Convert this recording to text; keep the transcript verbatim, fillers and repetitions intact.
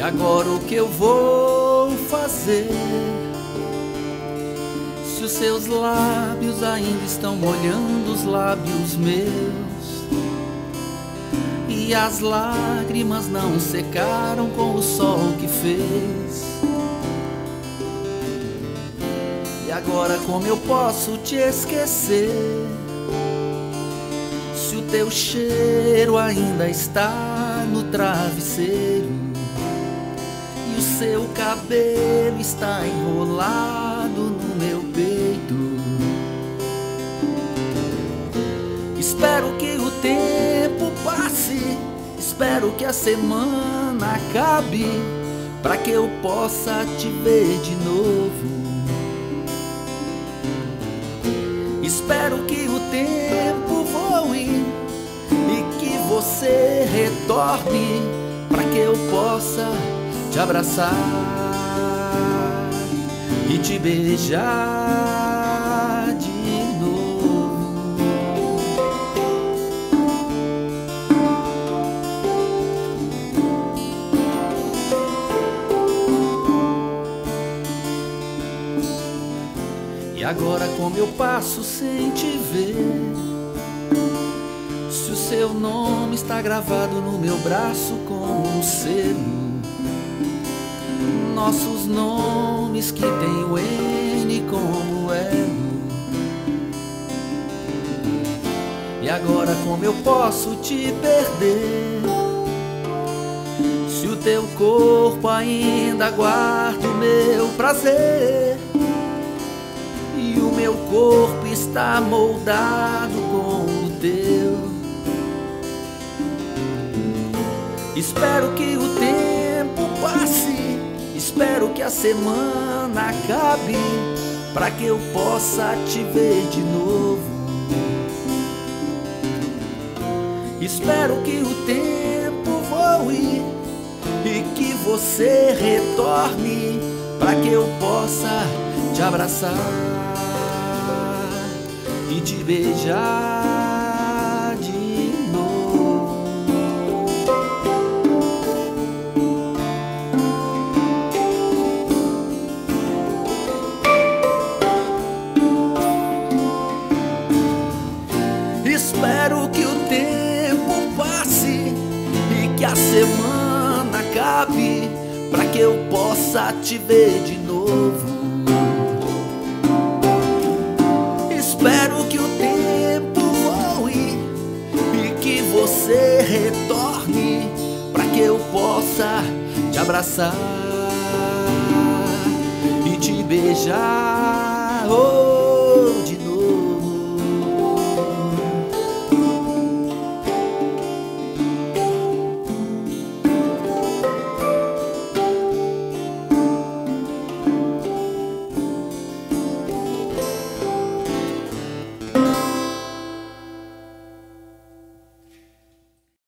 agora o que eu vou fazer? Se os seus lábios ainda estão molhando os lábios meus, e as lágrimas não secaram com o sol que fez. E agora como eu posso te esquecer, se o teu cheiro ainda está no travesseiro e o seu cabelo está enrolado no meu peito? Espero que o tempo passe, espero que a semana acabe, para que eu possa te ver de novo. Espero que o tempo voe e que você retorne, para que eu possa te abraçar e te beijar de novo. E agora como eu passo sem te ver, se o seu nome está gravado no meu braço como um selo, nossos nomes que tem o N como elo. E agora como eu posso te perder, se o teu corpo ainda guarda o meu prazer e o meu corpo está moldado com o teu. Espero que o tempo passe, espero que a semana acabe, para que eu possa te ver de novo. Espero que o tempo voe e que você retorne, para que eu possa te abraçar e te beijar de novo. Espero que o tempo passe e que a semana acabe, para que eu possa te ver de novo. Espero que o tempo voe e que você retorne, para que eu possa te abraçar e te beijar. Oh.